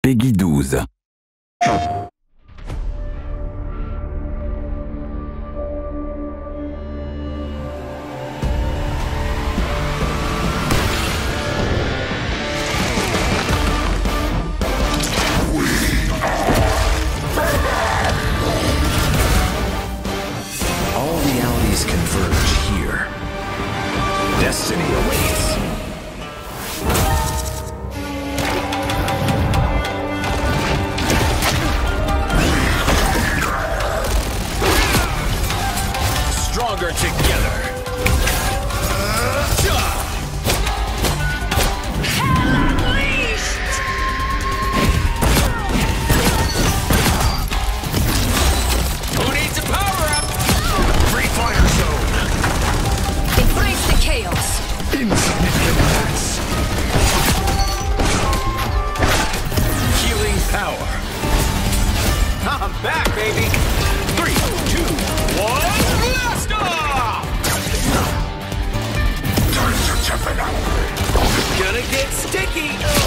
Peggy 12. All realities converge here. Destiny awaits. Stronger together. Unleashed! Who needs a power-up? Free fire zone. Embrace the chaos! Insignificant mass. Healing power. I'm back, baby. 3, 2, 1, blast off! Time to toughen up. Gonna get sticky.